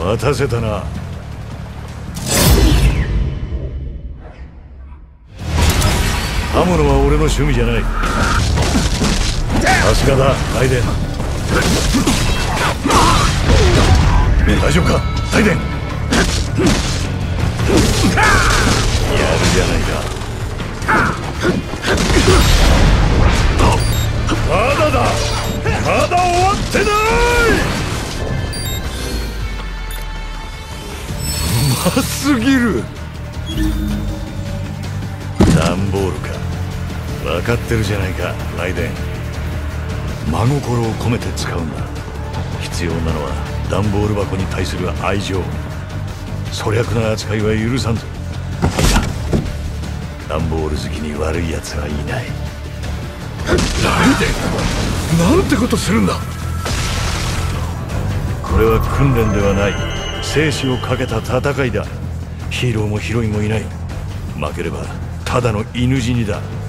待たせたな。刃物は俺の趣味じゃない。さすがだ、ライデン。大丈夫か、ライデン。やるじゃないか。まだだ、まだ終わってない。うますぎる。段ボールか。分かってるじゃないか、ライデン。真心を込めて使うんだ。必要なのは段ボール箱に対する愛情。粗略な扱いは許さんぞ。いや、段ボール好きに悪い奴はいない。ライデン、なんてことするんだ。これは訓練ではない。生死をかけた戦いだ。ヒーローもヒロインもいない。負ければただの犬死にだ。